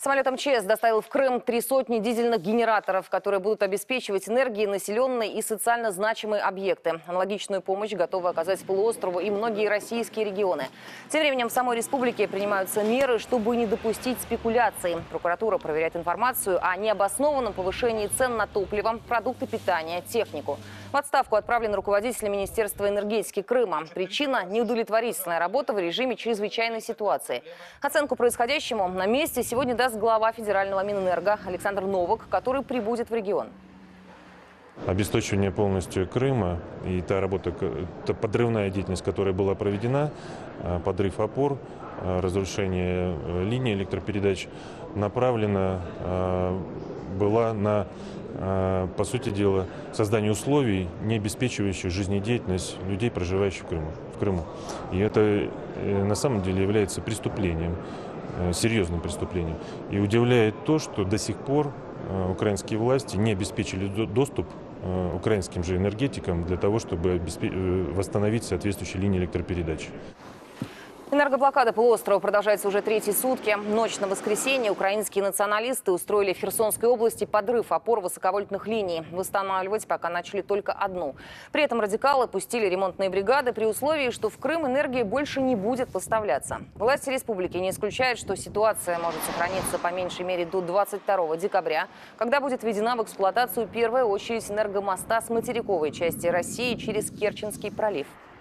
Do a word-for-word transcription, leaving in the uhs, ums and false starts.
Самолет эм че эс доставил в Крым три сотни дизельных генераторов, которые будут обеспечивать энергией населенные и социально значимые объекты. Аналогичную помощь готовы оказать полуострову и многие российские регионы. Тем временем в самой республике принимаются меры, чтобы не допустить спекуляций. Прокуратура проверяет информацию о необоснованном повышении цен на топливо, продукты питания, технику. В отставку отправлен руководитель Министерства энергетики Крыма. Причина – неудовлетворительная работа в режиме чрезвычайной ситуации. Оценку происходящему на месте сегодня даст глава федерального Минэнерго Александр Новак, который прибудет в регион. Обесточивание полностью Крыма и та работа, та подрывная деятельность, которая была проведена, подрыв опор, разрушение линий электропередач, направлена была на, по сути дела, создание условий, не обеспечивающих жизнедеятельность людей, проживающих в Крыму. В Крыму. И это на самом деле является преступлением, серьезным преступлением. И удивляет то, что до сих пор украинские власти не обеспечили доступ украинским же энергетикам для того, чтобы восстановить соответствующие линии электропередач. Энергоблокада полуострова продолжается уже третьи сутки. Ночь на воскресенье украинские националисты устроили в Херсонской области подрыв опор высоковольтных линий. Восстанавливать пока начали только одну. При этом радикалы пустили ремонтные бригады при условии, что в Крым энергия больше не будет поставляться. Власти республики не исключают, что ситуация может сохраниться по меньшей мере до двадцать второго декабря, когда будет введена в эксплуатацию первая очередь энергомоста с материковой части России через Керченский пролив.